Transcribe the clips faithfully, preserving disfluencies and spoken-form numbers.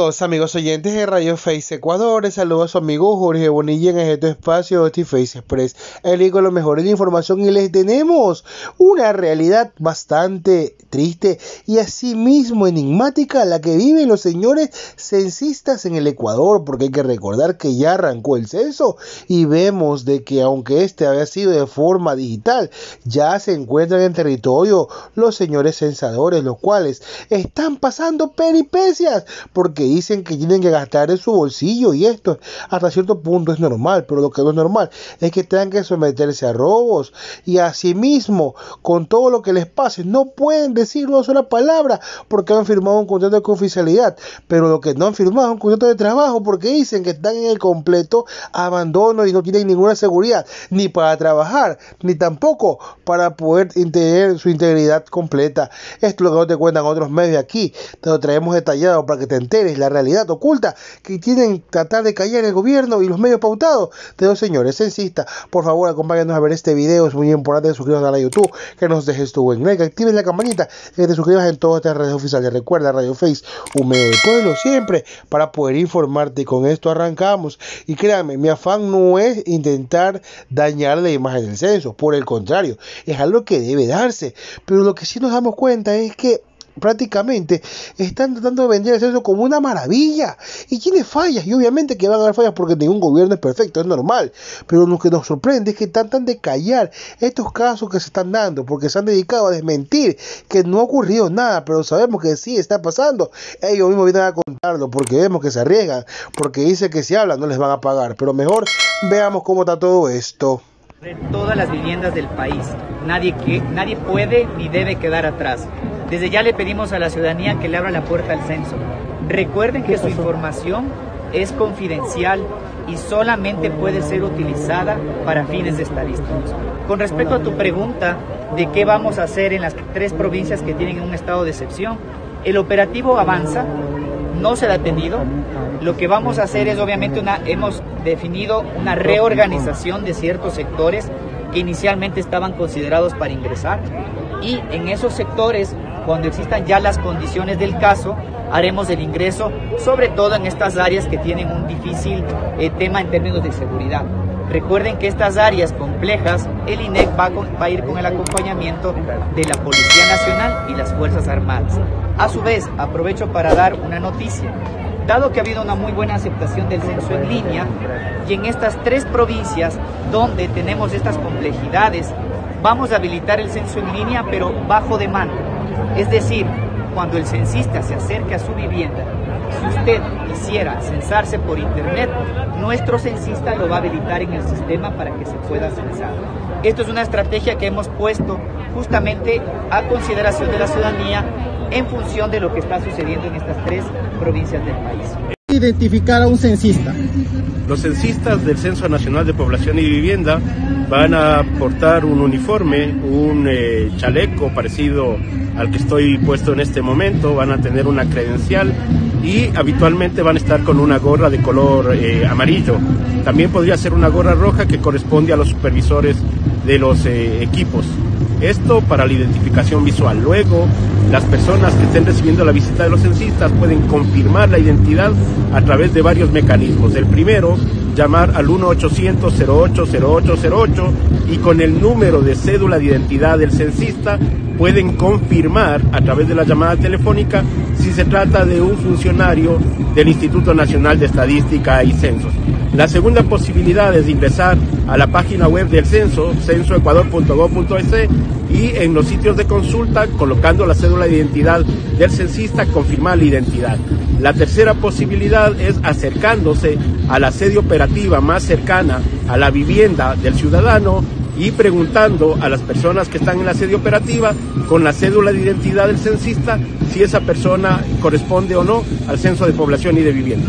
Saludos amigos oyentes de Radio Face Ecuador, saludos a su amigo Jorge Bonilla en este espacio de Face Express, el link con lo mejor de información, y les tenemos una realidad bastante triste y asimismo enigmática la que viven los señores censistas en el Ecuador, porque hay que recordar que ya arrancó el censo y vemos de que aunque este había sido de forma digital, ya se encuentran en territorio los señores censadores, los cuales están pasando peripecias porque dicen que tienen que gastar en su bolsillo, y esto hasta cierto punto es normal, pero lo que no es normal es que tengan que someterse a robos, y asimismo con todo lo que les pase no pueden decir una sola palabra porque han firmado un contrato de confidencialidad, pero lo que no han firmado es un contrato de trabajo porque dicen que están en el completo abandono y no tienen ninguna seguridad ni para trabajar ni tampoco para poder tener su integridad completa. Esto es lo que no te cuentan otros medios. Aquí te lo traemos detallado para que te enteres la realidad oculta que tienen tratar de callar el gobierno y los medios pautados de los señores censistas. Por favor, acompáñanos a ver este video, es muy importante que suscribas a la YouTube, que nos dejes tu buen like, actives la campanita, que te suscribas en todas estas redes oficiales. Recuerda, Radio Face, un medio del pueblo siempre, para poder informarte. Y con esto arrancamos, y créanme, mi afán no es intentar dañar la imagen del censo, por el contrario, es algo que debe darse, pero lo que sí nos damos cuenta es que prácticamente están tratando de vender el censo como una maravilla y tiene fallas, y obviamente que van a haber fallas porque ningún gobierno es perfecto, es normal, pero lo que nos sorprende es que tratan de callar estos casos que se están dando porque se han dedicado a desmentir que no ha ocurrido nada, pero sabemos que sí está pasando. Ellos mismos vienen a contarlo porque vemos que se arriesgan, porque dicen que si hablan no les van a pagar, pero mejor veamos cómo está todo esto. Todas las viviendas del país, nadie, que, nadie puede ni debe quedar atrás. Desde ya le pedimos a la ciudadanía que le abra la puerta al censo. Recuerden que su información es confidencial y solamente puede ser utilizada para fines estadísticos. Con respecto a tu pregunta de qué vamos a hacer en las tres provincias que tienen un estado de excepción, el operativo avanza, no se ha detenido. Lo que vamos a hacer es obviamente una, hemos definido una reorganización de ciertos sectores que inicialmente estaban considerados para ingresar, y en esos sectores, cuando existan ya las condiciones del caso, haremos el ingreso, sobre todo en estas áreas que tienen un difícil eh, tema en términos de seguridad. Recuerden que estas áreas complejas, el I N E C va, con, va a ir con el acompañamiento de la Policía Nacional y las Fuerzas Armadas. A su vez, aprovecho para dar una noticia. Dado que ha habido una muy buena aceptación del censo en línea, y en estas tres provincias donde tenemos estas complejidades, vamos a habilitar el censo en línea, pero bajo demanda. Es decir, cuando el censista se acerque a su vivienda, si usted quisiera censarse por internet, nuestro censista lo va a habilitar en el sistema para que se pueda censar. Esto es una estrategia que hemos puesto justamente a consideración de la ciudadanía en función de lo que está sucediendo en estas tres provincias del país. Identificar a un censista. Los censistas del Censo Nacional de Población y Vivienda van a portar un uniforme, un eh, chaleco parecido al que estoy puesto en este momento, van a tener una credencial y habitualmente van a estar con una gorra de color eh, amarillo. También podría ser una gorra roja que corresponde a los supervisores de los eh, equipos. Esto para la identificación visual. Luego, las personas que estén recibiendo la visita de los censistas pueden confirmar la identidad a través de varios mecanismos. El primero, llamar al uno ochocientos cero ocho cero ocho cero ocho, y con el número de cédula de identidad del censista pueden confirmar a través de la llamada telefónica si se trata de un funcionario del Instituto Nacional de Estadística y Censos. La segunda posibilidad es ingresar a la página web del censo, censo ecuador punto gob punto es, y en los sitios de consulta, colocando la cédula de identidad del censista, confirmar la identidad. La tercera posibilidad es acercándose a la sede operativa más cercana a la vivienda del ciudadano y preguntando a las personas que están en la sede operativa con la cédula de identidad del censista si esa persona corresponde o no al censo de población y de vivienda.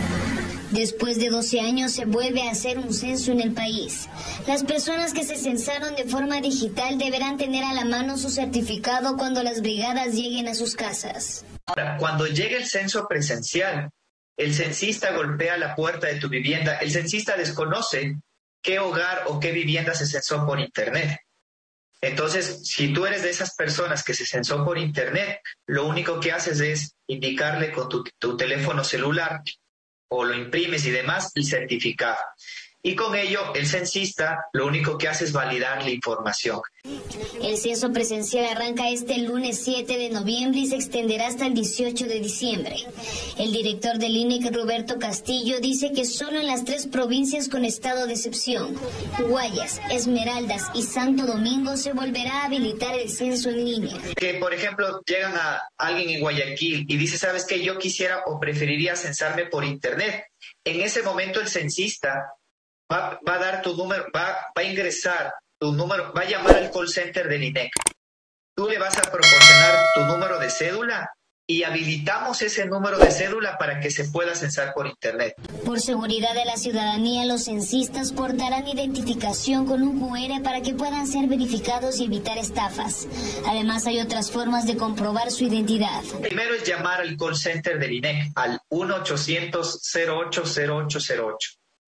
Después de doce años se vuelve a hacer un censo en el país. Las personas que se censaron de forma digital deberán tener a la mano su certificado cuando las brigadas lleguen a sus casas. Ahora, cuando llegue el censo presencial, el censista golpea la puerta de tu vivienda. El censista desconoce qué hogar o qué vivienda se censó por internet. Entonces, si tú eres de esas personas que se censó por internet, lo único que haces es indicarle con tu, tu teléfono celular o lo imprimes y demás el certificado. Y con ello, el censista lo único que hace es validar la información. El censo presencial arranca este lunes siete de noviembre y se extenderá hasta el dieciocho de diciembre. El director del I N E C, Roberto Castillo, dice que solo en las tres provincias con estado de excepción, Guayas, Esmeraldas y Santo Domingo, se volverá a habilitar el censo en línea. Que, por ejemplo, llegan a alguien en Guayaquil y dice, ¿sabes qué? Yo quisiera o preferiría censarme por internet. En ese momento el censista Va, va a dar tu número, va, va a ingresar tu número, va a llamar al call center del I N E C. Tú le vas a proporcionar tu número de cédula y habilitamos ese número de cédula para que se pueda censar por internet. Por seguridad de la ciudadanía, los censistas portarán identificación con un cu erre para que puedan ser verificados y evitar estafas. Además, hay otras formas de comprobar su identidad. Primero es llamar al call center del I N E C al uno ochocientos cero ocho cero ocho cero ocho.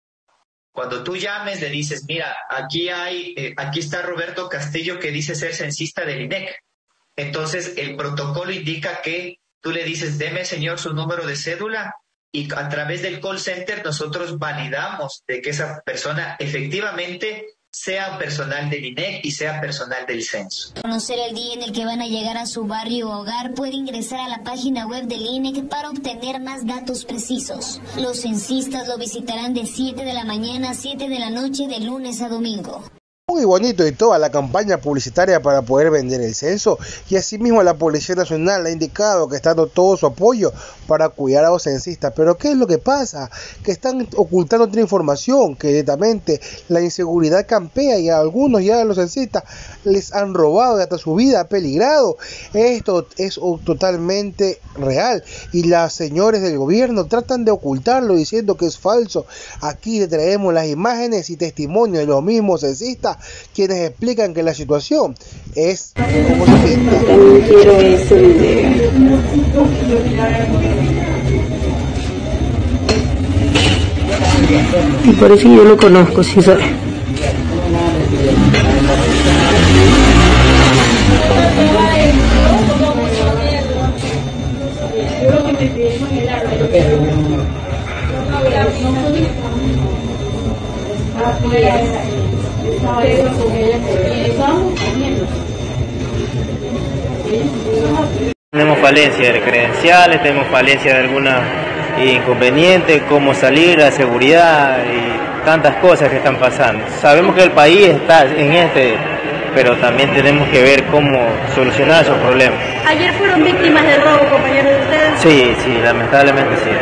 Cuando tú llames, le dices, mira, aquí hay, eh, aquí está Roberto Castillo que dice ser censista del I N E C. Entonces, el protocolo indica que tú le dices, deme, señor, su número de cédula y a través del call center nosotros validamos de que esa persona efectivamente sea personal del I N E C y sea personal del censo. Para conocer el día en el que van a llegar a su barrio o hogar, puede ingresar a la página web del I N E C para obtener más datos precisos. Los censistas lo visitarán de siete de la mañana a siete de la noche de lunes a domingo. Muy bonito y toda la campaña publicitaria para poder vender el censo, y asimismo la Policía Nacional ha indicado que está dando todo su apoyo para cuidar a los censistas. Pero ¿qué es lo que pasa? Que están ocultando otra información, que directamente la inseguridad campea y a algunos ya a los censistas les han robado y hasta su vida ha peligrado. Esto es totalmente real y las señores del gobierno tratan de ocultarlo diciendo que es falso. Aquí le traemos las imágenes y testimonios de los mismos censistas quienes explican que la situación es como se siente. Quiero ese video. Y parece que yo lo conozco, sí sabes. Tenemos falencia de credenciales, tenemos falencia de alguna inconveniente, cómo salir, la seguridad y tantas cosas que están pasando. Sabemos que el país está en este, pero también tenemos que ver cómo solucionar esos problemas. ¿Ayer fueron víctimas del robo, compañeros de ustedes? Sí, sí, lamentablemente sí.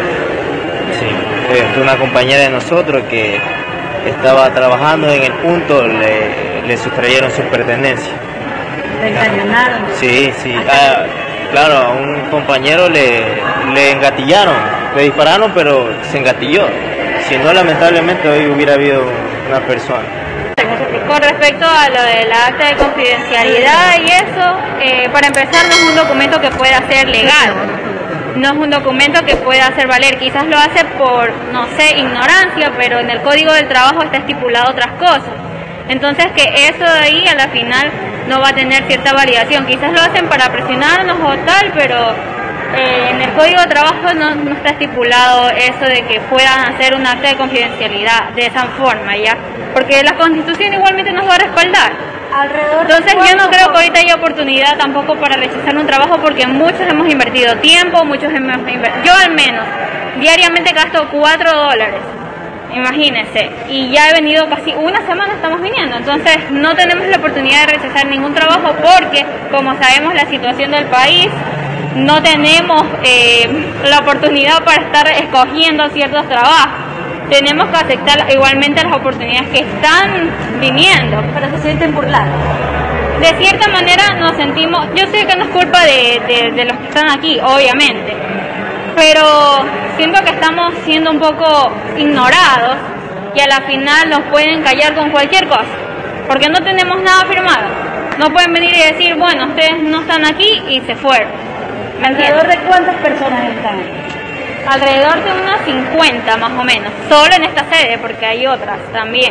Sí, eh, una compañera de nosotros que estaba trabajando en el punto, le, le sustrayeron sus pertenencias. ¿Le encañonaron? Sí, sí. Ah, claro, a un compañero le, le engatillaron, le dispararon, pero se engatilló. Si no, lamentablemente hoy hubiera habido una persona. Con respecto a lo del acta de confidencialidad y eso, eh, para empezar no es un documento que pueda ser legal. No es un documento que pueda hacer valer, quizás lo hace por, no sé, ignorancia, pero en el Código del Trabajo está estipulado otras cosas. Entonces que eso de ahí a la final no va a tener cierta validación. Quizás lo hacen para presionarnos o tal, pero eh, en el Código de Trabajo no, no está estipulado eso de que puedan hacer un acta de confidencialidad de esa forma, ¿ya? Porque la Constitución igualmente nos va a respaldar. Alrededor Entonces yo no creo que ahorita haya oportunidad tampoco para rechazar un trabajo porque muchos hemos invertido tiempo, muchos hemos invertido, yo al menos, diariamente gasto cuatro dólares, imagínense, y ya he venido casi una semana, estamos viniendo, entonces no tenemos la oportunidad de rechazar ningún trabajo porque, como sabemos, la situación del país, no tenemos eh, la oportunidad para estar escogiendo ciertos trabajos. Tenemos que aceptar igualmente las oportunidades que están viniendo. Pero se sienten burlados. De cierta manera nos sentimos, yo sé que no es culpa de, de, de los que están aquí, obviamente, pero siento que estamos siendo un poco ignorados y a la final nos pueden callar con cualquier cosa, porque no tenemos nada firmado. No pueden venir y decir, bueno, ustedes no están aquí y se fueron. ¿Alrededor de cuántas personas están? Alrededor de unos cincuenta más o menos, solo en esta sede, porque hay otras también.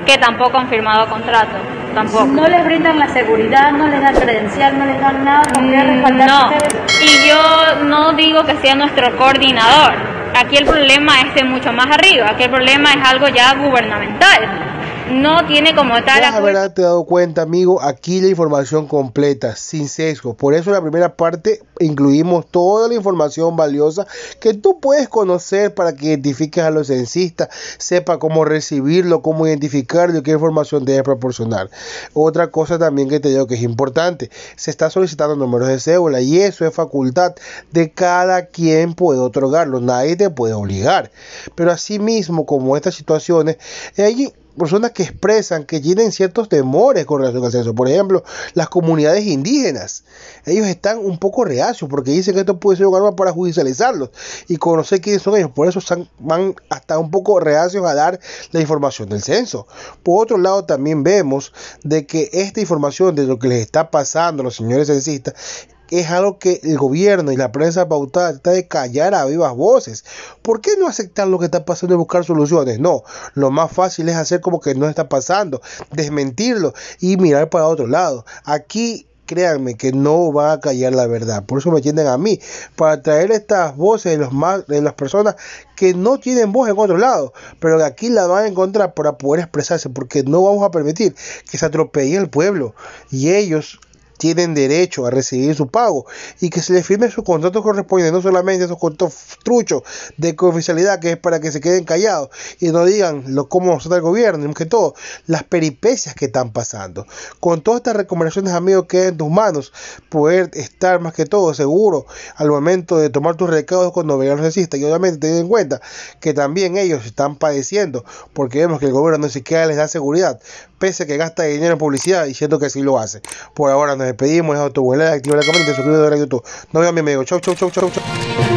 que tampoco han firmado contrato. Tampoco. No les brindan la seguridad, no les dan credencial, no les dan nada. ¿Por qué respaldar No, ustedes? y yo no digo que sea nuestro coordinador. Aquí el problema es de mucho más arriba. Aquí el problema es algo ya gubernamental. No tiene como tal... Vas a haberte dado cuenta, amigo, aquí la información completa, sin sesgo. Por eso en la primera parte incluimos toda la información valiosa que tú puedes conocer para que identifiques a los censistas, sepa cómo recibirlo, cómo identificarlo y qué información debes proporcionar. Otra cosa también que te digo que es importante, se está solicitando números de cédula y eso es facultad de cada quien, puede otorgarlo, nadie te puede obligar. Pero asimismo, como estas situaciones, hay personas que expresan que tienen ciertos temores con relación al censo. Por ejemplo, las comunidades indígenas, ellos están un poco reacios porque dicen que esto puede ser un arma para judicializarlos y conocer quiénes son ellos. Por eso están, van hasta un poco reacios a dar la información del censo. Por otro lado, también vemos de que esta información de lo que les está pasando a los señores censistas es algo que el gobierno y la prensa pautada trata de callar a vivas voces. ¿Por qué no aceptar lo que está pasando y buscar soluciones? No, lo más fácil es hacer como que no está pasando, desmentirlo y mirar para otro lado. Aquí créanme que no van a callar la verdad. Por eso me tienden a mí, para traer estas voces de, los más, de las personas que no tienen voz en otro lado, pero que aquí la van a encontrar para poder expresarse, porque no vamos a permitir que se atropelle el pueblo y ellos tienen derecho a recibir su pago y que se les firme sus contratos correspondientes, no solamente esos contratos truchos de confidencialidad que es para que se queden callados y no digan lo cómo está el gobierno, y que todo, las peripecias que están pasando. Con todas estas recomendaciones, amigos, queda en tus manos poder estar más que todo seguro al momento de tomar tus recaudos cuando vean los censistas, y obviamente ten en cuenta que también ellos están padeciendo porque vemos que el gobierno ni siquiera les da seguridad, pese a que gasta dinero en publicidad diciendo que sí lo hace. Por ahora nos despedimos, deja tu like, activa la campanita y suscríbete a YouTube. Nos vemos, mi amigo. Chau, chau, chau, chau, chau.